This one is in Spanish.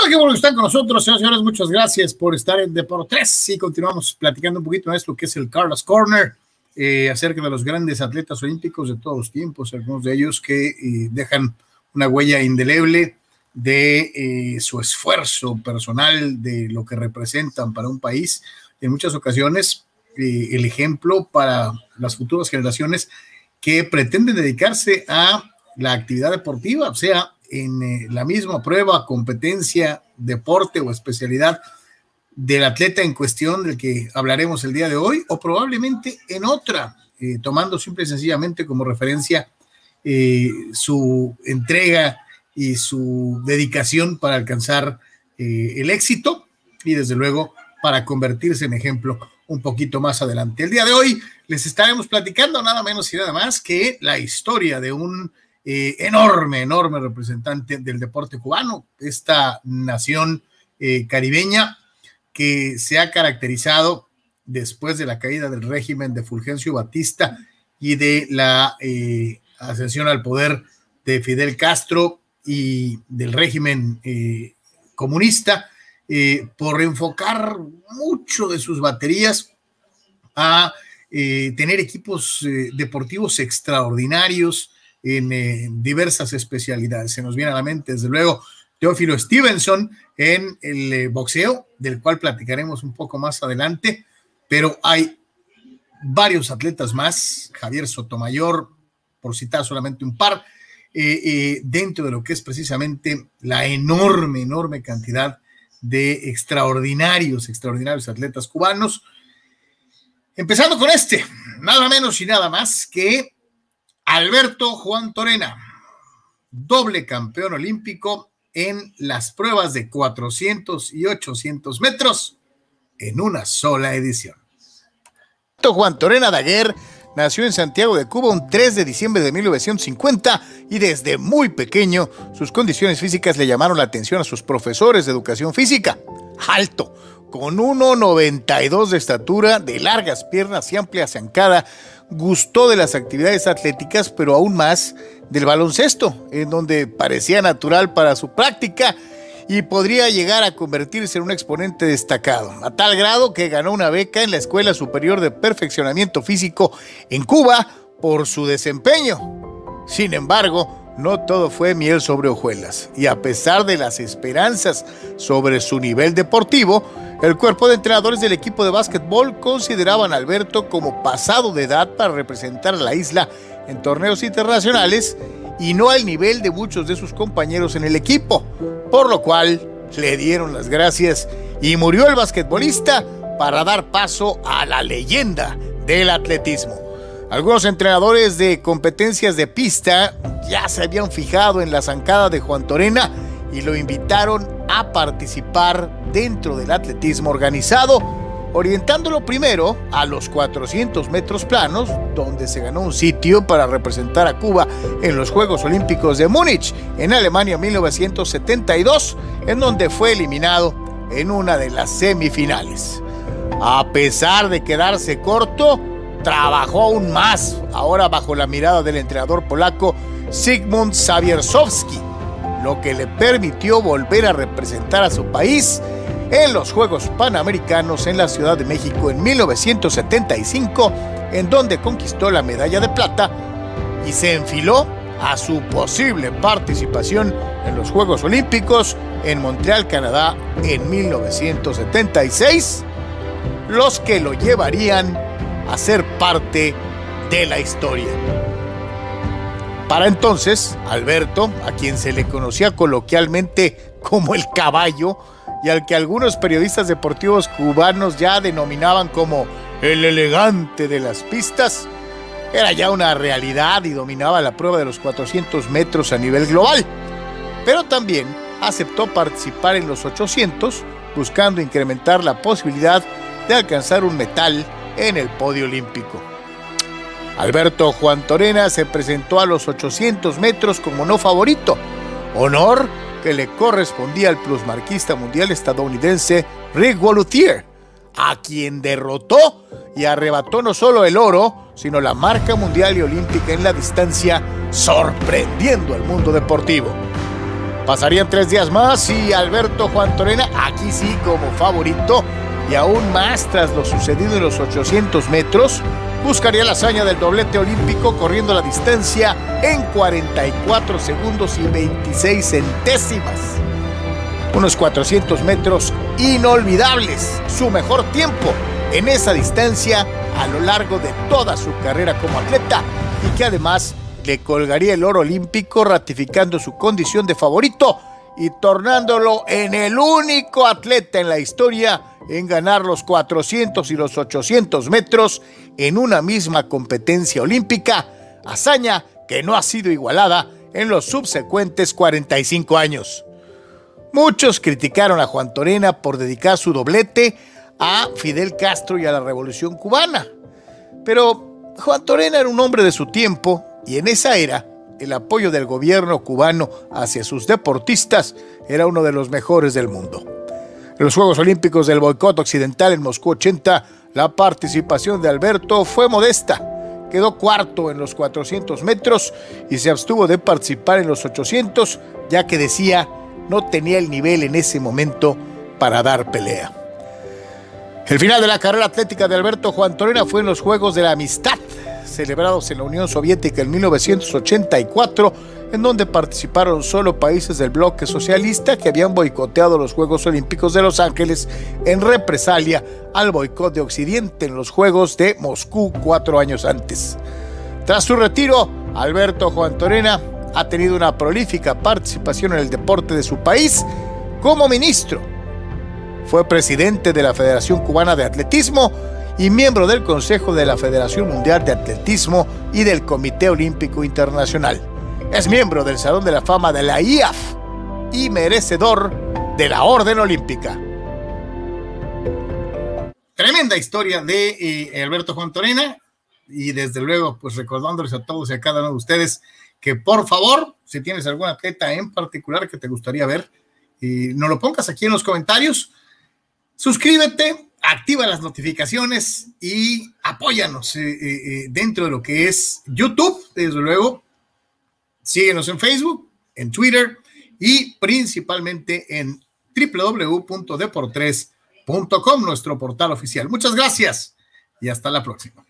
Qué bueno que están con nosotros, señoras y señores. Muchas gracias por estar en Deportes. Y continuamos platicando un poquito de esto que es el Carlos Corner, acerca de los grandes atletas olímpicos de todos los tiempos, algunos de ellos que dejan una huella indeleble de su esfuerzo personal, de lo que representan para un país. En muchas ocasiones, el ejemplo para las futuras generaciones que pretenden dedicarse a la actividad deportiva, o sea, en la misma prueba, competencia, deporte o especialidad del atleta en cuestión del que hablaremos el día de hoy, o probablemente en otra, tomando simple y sencillamente como referencia su entrega y su dedicación para alcanzar el éxito y desde luego para convertirse en ejemplo un poquito más adelante. El día de hoy les estaremos platicando nada menos y nada más que la historia de un enorme representante del deporte cubano, esta nación caribeña que se ha caracterizado después de la caída del régimen de Fulgencio Batista y de la ascensión al poder de Fidel Castro y del régimen comunista, por enfocar mucho de sus baterías a tener equipos deportivos extraordinarios en diversas especialidades. Se nos viene a la mente, desde luego, Teófilo Stevenson en el boxeo, del cual platicaremos un poco más adelante, pero hay varios atletas más, Javier Sotomayor, por citar solamente un par, dentro de lo que es precisamente la enorme cantidad de extraordinarios atletas cubanos, empezando con nada menos y nada más que Alberto Juan Torena, doble campeón olímpico en las pruebas de 400 y 800 metros en una sola edición. Juan Torena Daguerre nació en Santiago de Cuba un 3 de diciembre de 1950 y desde muy pequeño sus condiciones físicas le llamaron la atención a sus profesores de educación física. Alto, con 1,92 de estatura, de largas piernas y amplia zancada, gustó de las actividades atléticas, pero aún más del baloncesto, en donde parecía natural para su práctica y podría llegar a convertirse en un exponente destacado, a tal grado que ganó una beca en la Escuela Superior de Perfeccionamiento Físico en Cuba por su desempeño. Sin embargo, no todo fue miel sobre hojuelas, y a pesar de las esperanzas sobre su nivel deportivo, el cuerpo de entrenadores del equipo de básquetbol consideraban a Alberto como pasado de edad para representar a la isla en torneos internacionales y no al nivel de muchos de sus compañeros en el equipo, por lo cual le dieron las gracias y murió el basquetbolista para dar paso a la leyenda del atletismo. Algunos entrenadores de competencias de pista ya se habían fijado en la zancada de Juan Torena y lo invitaron a participar dentro del atletismo organizado, orientándolo primero a los 400 metros planos, donde se ganó un sitio para representar a Cuba en los Juegos Olímpicos de Múnich, en Alemania 1972, en donde fue eliminado en una de las semifinales. A pesar de quedarse corto, trabajó aún más, ahora bajo la mirada del entrenador polaco Zygmunt Zabierczewski, lo que le permitió volver a representar a su país en los Juegos Panamericanos en la Ciudad de México en 1975, en donde conquistó la medalla de plata y se enfiló a su posible participación en los Juegos Olímpicos en Montreal, Canadá, en 1976, los que lo llevarían a ser parte de la historia. Para entonces, Alberto, a quien se le conocía coloquialmente como el caballo, y al que algunos periodistas deportivos cubanos ya denominaban como el elegante de las pistas, era ya una realidad y dominaba la prueba de los 400 metros a nivel global. Pero también aceptó participar en los 800, buscando incrementar la posibilidad de alcanzar un metal en el podio olímpico. Alberto Juan Torena se presentó a los 800 metros como no favorito, honor que le correspondía al plusmarquista mundial estadounidense Rick Wallace, a quien derrotó y arrebató no solo el oro, sino la marca mundial y olímpica en la distancia, sorprendiendo al mundo deportivo. Pasarían 3 días más y Alberto Juan Torena, aquí sí como favorito, y aún más tras lo sucedido en los 800 metros, buscaría la hazaña del doblete olímpico corriendo la distancia en 44 segundos y 26 centésimas. Unos 400 metros inolvidables, su mejor tiempo en esa distancia a lo largo de toda su carrera como atleta, y que además le colgaría el oro olímpico, ratificando su condición de favorito y tornándolo en el único atleta en la historia en ganar los 400 y los 800 metros en una misma competencia olímpica, hazaña que no ha sido igualada en los subsecuentes 45 años. Muchos criticaron a Juan Torena por dedicar su doblete a Fidel Castro y a la Revolución Cubana, pero Juan Torena era un hombre de su tiempo, y en esa era el apoyo del gobierno cubano hacia sus deportistas era uno de los mejores del mundo. En los Juegos Olímpicos del boicot occidental en Moscú 80, la participación de Alberto fue modesta. Quedó cuarto en los 400 metros y se abstuvo de participar en los 800, ya que decía no tenía el nivel en ese momento para dar pelea. El final de la carrera atlética de Alberto Juan Torena fue en los Juegos de la Amistad, celebrados en la Unión Soviética en 1984, en donde participaron solo países del bloque socialista que habían boicoteado los Juegos Olímpicos de Los Ángeles en represalia al boicot de Occidente en los Juegos de Moscú 4 años antes. Tras su retiro, Alberto Juan Torena ha tenido una prolífica participación en el deporte de su país como ministro. Fue presidente de la Federación Cubana de Atletismo y miembro del Consejo de la Federación Mundial de Atletismo y del Comité Olímpico Internacional. Es miembro del Salón de la Fama de la IAF y merecedor de la Orden Olímpica. Tremenda historia de Alberto Juan Torena, y desde luego pues recordándoles a todos y a cada uno de ustedes que por favor, si tienes algún atleta en particular que te gustaría ver, nos lo pongas aquí en los comentarios. Suscríbete, activa las notificaciones y apóyanos dentro de lo que es YouTube, desde luego. Síguenos en Facebook, en Twitter y principalmente en www.deportres.com, nuestro portal oficial. Muchas gracias y hasta la próxima.